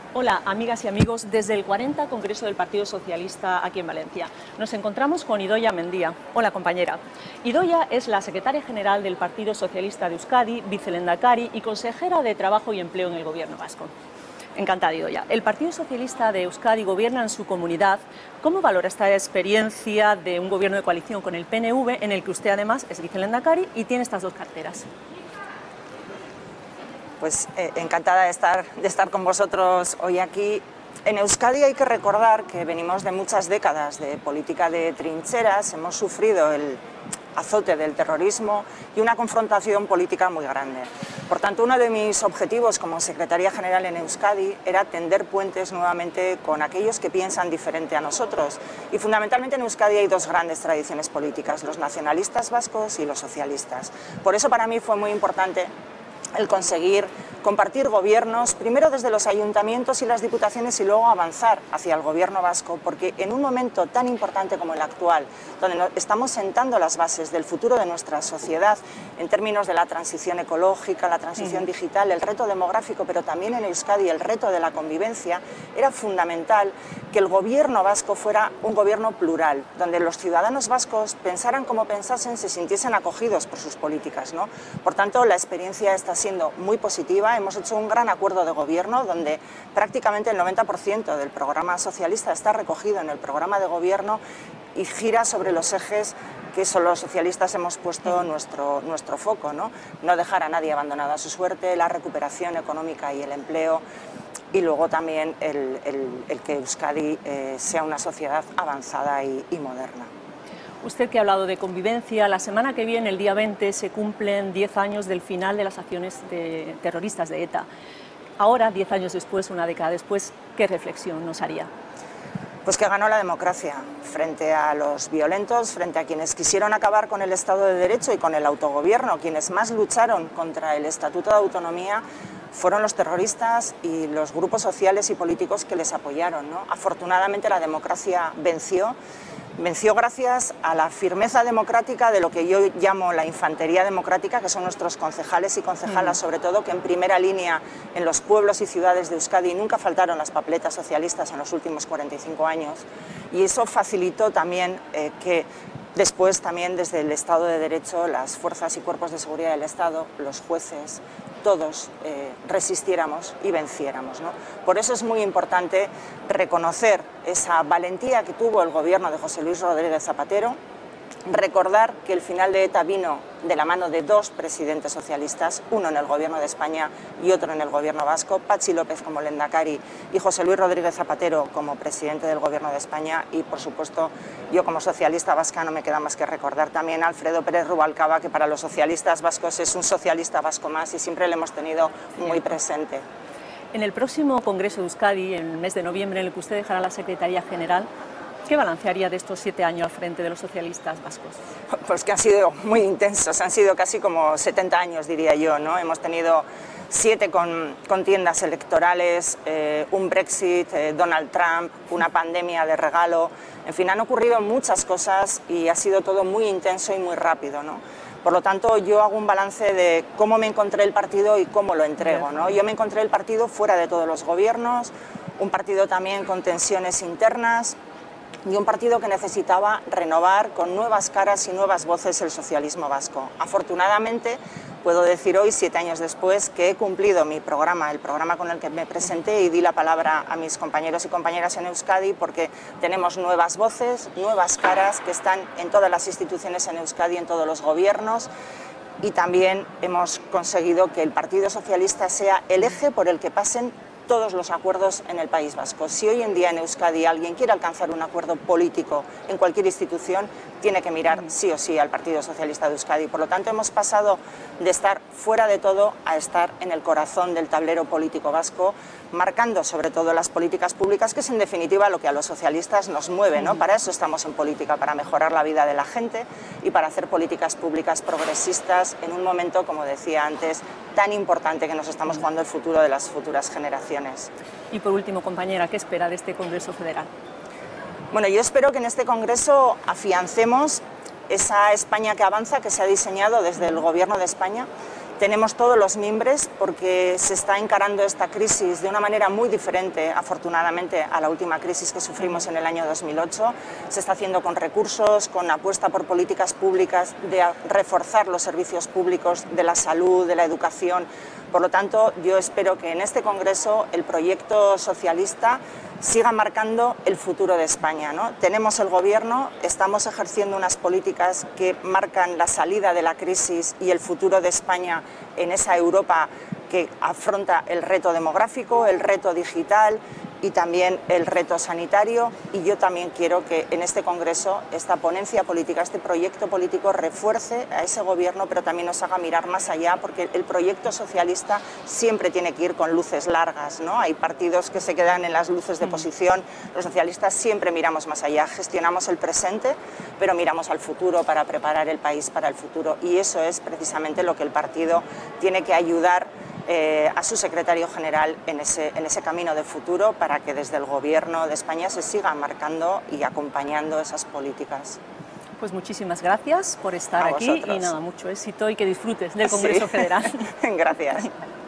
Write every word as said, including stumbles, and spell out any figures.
Hola, amigas y amigos, desde el cuarenta Congreso del Partido Socialista aquí en Valencia. Nos encontramos con Idoia Mendia. Hola, compañera. Idoia es la secretaria general del Partido Socialista de Euskadi, vicelehendakari y consejera de Trabajo y Empleo en el Gobierno vasco. Encantada, Idoia. El Partido Socialista de Euskadi gobierna en su comunidad. ¿Cómo valora esta experiencia de un gobierno de coalición con el P N V, en el que usted además es vicelehendakari y tiene estas dos carteras? Pues eh, encantada de estar, de estar con vosotros hoy aquí. En Euskadi hay que recordar que venimos de muchas décadas de política de trincheras, hemos sufrido el azote del terrorismo y una confrontación política muy grande. Por tanto, uno de mis objetivos como secretaria general en Euskadi era tender puentes nuevamente con aquellos que piensan diferente a nosotros. Y fundamentalmente en Euskadi hay dos grandes tradiciones políticas, los nacionalistas vascos y los socialistas. Por eso para mí fue muy importante el conseguir compartir gobiernos, primero desde los ayuntamientos y las diputaciones y luego avanzar hacia el gobierno vasco, porque en un momento tan importante como el actual, donde estamos sentando las bases del futuro de nuestra sociedad en términos de la transición ecológica, la transición digital, el reto demográfico, pero también en Euskadi el reto de la convivencia, era fundamental que el gobierno vasco fuera un gobierno plural, donde los ciudadanos vascos pensaran como pensasen, se sintiesen acogidos por sus políticas, ¿no? Por tanto, la experiencia está siendo muy positiva. Hemos hecho un gran acuerdo de gobierno donde prácticamente el noventa por ciento del programa socialista está recogido en el programa de gobierno y gira sobre los ejes que solo los socialistas hemos puesto nuestro, nuestro foco, ¿no? No dejar a nadie abandonado a su suerte, la recuperación económica y el empleo, y luego también el, el, el que Euskadi eh, sea una sociedad avanzada y, y moderna. Usted que ha hablado de convivencia, la semana que viene, el día veinte, se cumplen diez años del final de las acciones de terroristas de ETA. Ahora, diez años después, una década después, ¿qué reflexión nos haría? Pues que ganó la democracia frente a los violentos, frente a quienes quisieron acabar con el Estado de Derecho y con el autogobierno. Quienes más lucharon contra el Estatuto de Autonomía fueron los terroristas y los grupos sociales y políticos que les apoyaron, ¿no? Afortunadamente la democracia venció. Venció gracias a la firmeza democrática de lo que yo llamo la infantería democrática, que son nuestros concejales y concejalas, sobre todo, que en primera línea en los pueblos y ciudades de Euskadi nunca faltaron las papeletas socialistas en los últimos cuarenta y cinco años, y eso facilitó también eh, que después también desde el Estado de Derecho las fuerzas y cuerpos de seguridad del Estado, los jueces, todos eh, resistiéramos y venciéramos, ¿no? Por eso es muy importante reconocer esa valentía que tuvo el gobierno de José Luis Rodríguez Zapatero, recordar que el final de ETA vino de la mano de dos presidentes socialistas, uno en el gobierno de España y otro en el gobierno vasco, Patxi López como lehendakari y José Luis Rodríguez Zapatero como presidente del gobierno de España, y por supuesto yo como socialista vasca no me queda más que recordar también a Alfredo Pérez Rubalcaba, que para los socialistas vascos es un socialista vasco más y siempre le hemos tenido muy presente. En el próximo Congreso de Euskadi, en el mes de noviembre, en el que usted dejará la Secretaría General, ¿qué balancearía de estos siete años al frente de los socialistas vascos? Pues que han sido muy intensos, han sido casi como setenta años, diría yo, ¿no? Hemos tenido siete con, contiendas electorales, eh, un Brexit, eh, Donald Trump, una pandemia de regalo, en fin, han ocurrido muchas cosas y ha sido todo muy intenso y muy rápido, ¿no? Por lo tanto, yo hago un balance de cómo me encontré el partido y cómo lo entrego, ¿no? Yo me encontré el partido fuera de todos los gobiernos, un partido también con tensiones internas, y un partido que necesitaba renovar con nuevas caras y nuevas voces el socialismo vasco. Afortunadamente, puedo decir hoy, siete años después, que he cumplido mi programa, el programa con el que me presenté, y di la palabra a mis compañeros y compañeras en Euskadi, porque tenemos nuevas voces, nuevas caras que están en todas las instituciones en Euskadi, en todos los gobiernos, y también hemos conseguido que el Partido Socialista sea el eje por el que pasen todos los acuerdos en el País Vasco. Si hoy en día en Euskadi alguien quiere alcanzar un acuerdo político en cualquier institución, tiene que mirar sí o sí al Partido Socialista de Euskadi. Por lo tanto, hemos pasado de estar fuera de todo a estar en el corazón del tablero político vasco, marcando sobre todo las políticas públicas, que es en definitiva lo que a los socialistas nos mueve, ¿no? Para eso estamos en política, para mejorar la vida de la gente y para hacer políticas públicas progresistas en un momento, como decía antes, tan importante, que nos estamos jugando el futuro de las futuras generaciones. Y por último, compañera, ¿qué espera de este Congreso Federal? Bueno, yo espero que en este Congreso afiancemos esa España que avanza, que se ha diseñado desde el Gobierno de España, Tenemos todos los mimbres porque se está encarando esta crisis de una manera muy diferente, afortunadamente, a la última crisis que sufrimos en el año dos mil ocho. Se está haciendo con recursos, con apuesta por políticas públicas, de reforzar los servicios públicos de la salud, de la educación. Por lo tanto, yo espero que en este Congreso el proyecto socialista siga marcando el futuro de España, ¿no? Tenemos el Gobierno, estamos ejerciendo unas políticas que marcan la salida de la crisis y el futuro de España en esa Europa que afronta el reto demográfico, el reto digital y también el reto sanitario, y yo también quiero que en este Congreso esta ponencia política, este proyecto político refuerce a ese Gobierno, pero también nos haga mirar más allá, porque el proyecto socialista siempre tiene que ir con luces largas, ¿no? Hay partidos que se quedan en las luces de posición, los socialistas siempre miramos más allá, gestionamos el presente, pero miramos al futuro para preparar el país para el futuro, y eso es precisamente lo que el partido tiene que ayudar Eh, a su secretario general en ese, en ese camino de futuro, para que desde el Gobierno de España se siga marcando y acompañando esas políticas. Pues muchísimas gracias por estar A aquí vosotros. y nada, mucho éxito y que disfrutes del Congreso Sí. Federal. Gracias.